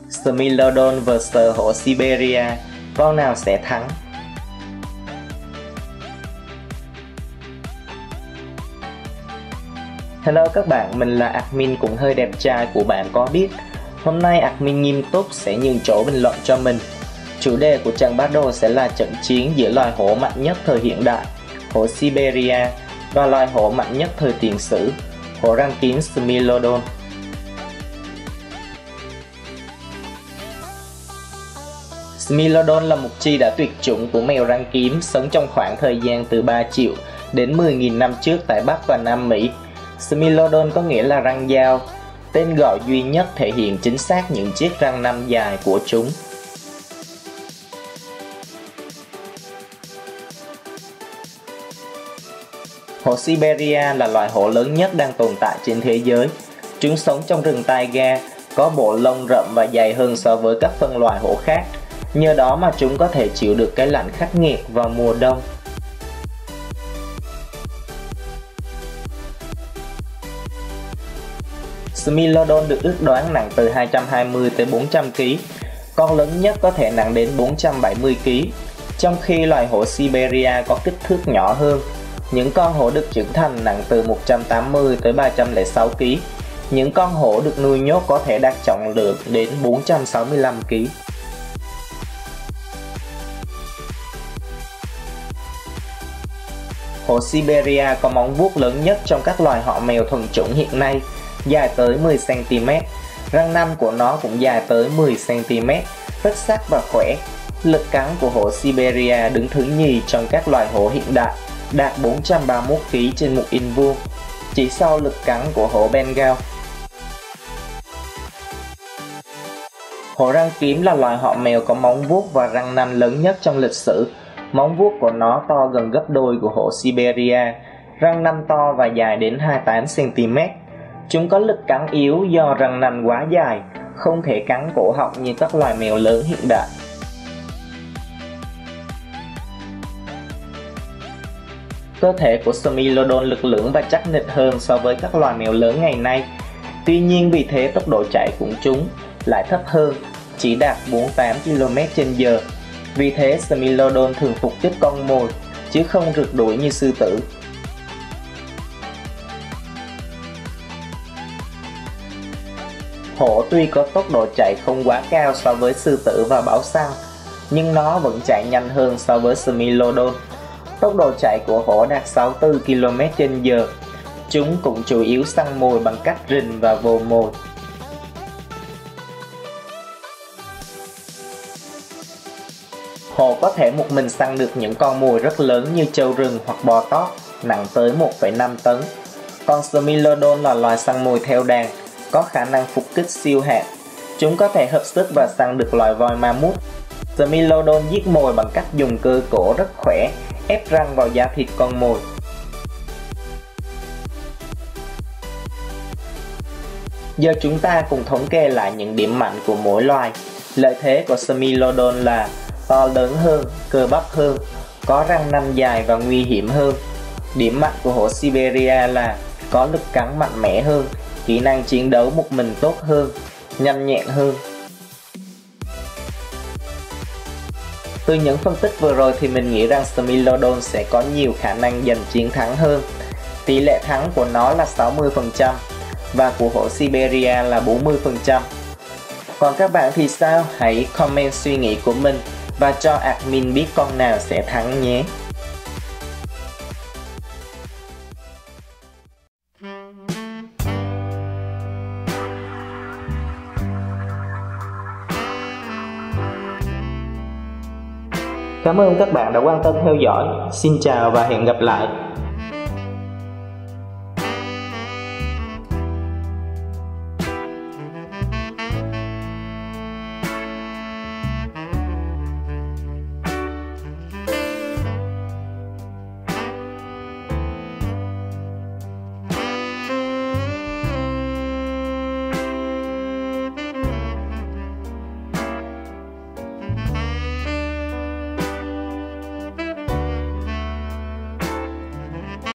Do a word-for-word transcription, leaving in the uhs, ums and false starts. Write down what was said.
Smilodon versus hổ Siberia, con nào sẽ thắng? Hello các bạn, mình là admin cũng hơi đẹp trai của Bạn Có Biết. Hôm nay admin nghiêm túc sẽ nhường chỗ bình luận cho mình. Chủ đề của trận battle sẽ là trận chiến giữa loài hổ mạnh nhất thời hiện đại, hổ Siberia, và loài hổ mạnh nhất thời tiền sử, hổ răng kiếm Smilodon. Smilodon là một chi đã tuyệt chủng của mèo răng kiếm, sống trong khoảng thời gian từ ba triệu đến mười nghìn năm trước tại Bắc và Nam Mỹ. Smilodon có nghĩa là răng dao, tên gọi duy nhất thể hiện chính xác những chiếc răng nanh dài của chúng. Hổ Siberia là loài hổ lớn nhất đang tồn tại trên thế giới. Chúng sống trong rừng taiga, có bộ lông rậm và dày hơn so với các phân loài hổ khác. Nhờ đó mà chúng có thể chịu được cái lạnh khắc nghiệt vào mùa đông. Smilodon được ước đoán nặng từ hai trăm hai mươi tới bốn trăm ki lô gam, con lớn nhất có thể nặng đến bốn trăm bảy mươi ki lô gam, trong khi loài hổ Siberia có kích thước nhỏ hơn. Những con hổ được trưởng thành nặng từ một trăm tám mươi tới ba trăm lẻ sáu ki lô gam. Những con hổ được nuôi nhốt có thể đạt trọng lượng đến bốn trăm sáu mươi lăm ki lô gam. Hổ Siberia có móng vuốt lớn nhất trong các loài họ mèo thuần chủng hiện nay, dài tới mười xăng ti mét. Răng nanh của nó cũng dài tới mười xăng ti mét, rất sắc và khỏe. Lực cắn của hổ Siberia đứng thứ nhì trong các loài hổ hiện đại, đạt bốn trăm ba mươi mốt ki lô gam trên một inch vuông, chỉ sau lực cắn của hổ Bengal. Hổ răng kiếm là loài họ mèo có móng vuốt và răng nanh lớn nhất trong lịch sử. Móng vuốt của nó to gần gấp đôi của hổ Siberia, răng nanh to và dài đến hai mươi tám xăng ti mét. Chúng có lực cắn yếu do răng nanh quá dài, không thể cắn cổ họng như các loài mèo lớn hiện đại. Cơ thể của Smilodon lực lưỡng và chắc nịch hơn so với các loài mèo lớn ngày nay. Tuy nhiên vì thế tốc độ chạy của chúng lại thấp hơn, chỉ đạt bốn mươi tám ki lô mét trên giờ. Vì thế Smilodon thường phục kích con mồi, chứ không rượt đuổi như sư tử. Hổ tuy có tốc độ chạy không quá cao so với sư tử và báo săn, nhưng nó vẫn chạy nhanh hơn so với Smilodon. Tốc độ chạy của hổ đạt sáu mươi tư ki lô mét trên giờ. Chúng cũng chủ yếu săn mồi bằng cách rình và vồ mồi. Hổ có thể một mình săn được những con mồi rất lớn như trâu rừng hoặc bò tót, nặng tới một phẩy năm tấn. Còn Smilodon là loài săn mồi theo đàn, có khả năng phục kích siêu hạn. Chúng có thể hợp sức và săn được loài voi ma mút. Smilodon giết mồi bằng cách dùng cơ cổ rất khỏe, ép răng vào da thịt con mồi. Giờ chúng ta cùng thống kê lại những điểm mạnh của mỗi loài. Lợi thế của Smilodon là to lớn hơn, cơ bắp hơn, có răng nanh dài và nguy hiểm hơn. Điểm mạnh của hổ Siberia là có lực cắn mạnh mẽ hơn, kỹ năng chiến đấu một mình tốt hơn, nhanh nhẹn hơn. Từ những phân tích vừa rồi thì mình nghĩ rằng Smilodon sẽ có nhiều khả năng giành chiến thắng hơn. Tỷ lệ thắng của nó là sáu mươi phần trăm và của hổ Siberia là bốn mươi phần trăm. Còn các bạn thì sao? Hãy comment suy nghĩ của mình và cho admin biết con nào sẽ thắng nhé. Cảm ơn các bạn đã quan tâm theo dõi. Xin chào và hẹn gặp lại.